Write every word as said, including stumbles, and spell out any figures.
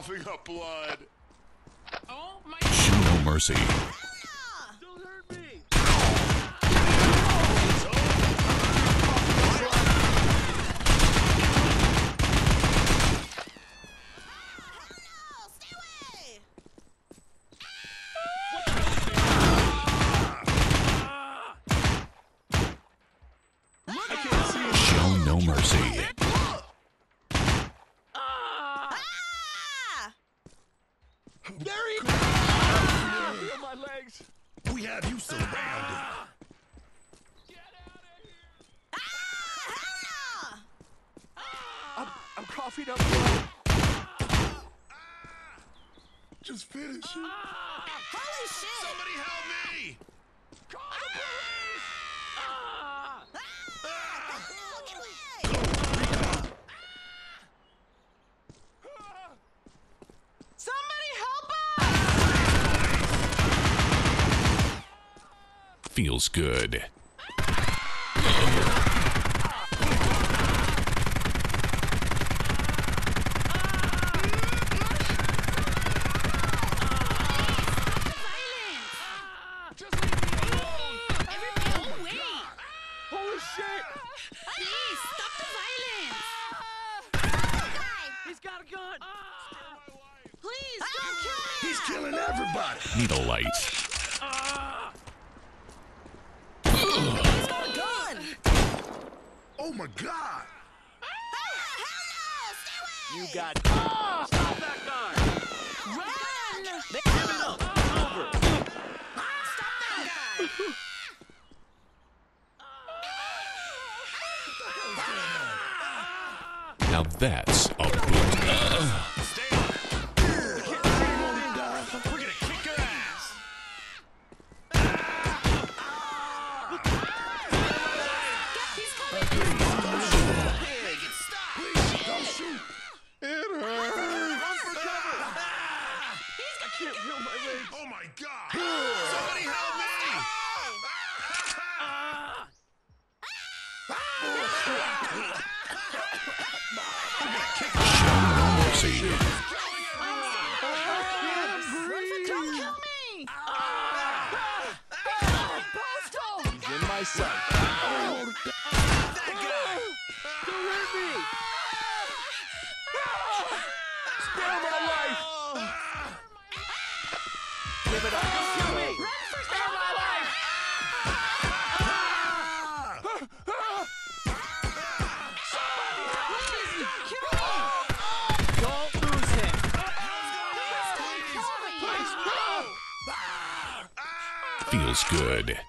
coughing up blood. Oh my. Show no mercy. Don't hurt me. Show no mercy. There he goes! Feel my legs. We have you surrounded. Get out of here. I'm, I'm coughing up blood. Just finish it. Holy shit! Somebody help me! Call the police. Ah! Get away! Somebody help us! Feels good. Just leave me alone. Everybody, wait! Holy shit. Please, stop the violence! He's got a gun. Please, don't kill me! He's killing everybody. Need a light. He's got a gun! Oh my God! Hell no! Stay away! You got. Ah! Stop that guy. Run! Give it up. Over. Stop that guy! Now that's a boot. Stay on it. We're gonna kick your ass. He's coming! Make it stop. Please, don't shoot. It hurts. Run for cover. I can't feel my legs. Oh my God! Somebody help me! Show no mercy. Don't kill me! He's in my sight. That guy! Don't hurt me. Spare my life. Give it up. Don't kill me. Spare my life. Don't lose him. Feels good.